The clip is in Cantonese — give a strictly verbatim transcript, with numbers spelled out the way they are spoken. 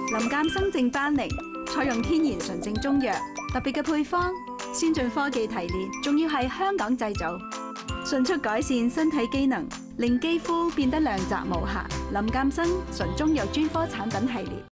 林鑑生正丹寧採用天然純正中藥，特別嘅配方，先進科技提煉，仲要係香港製造，迅速改善身體機能，令肌膚變得亮澤無瑕。林鑑生純中藥專科產品系列。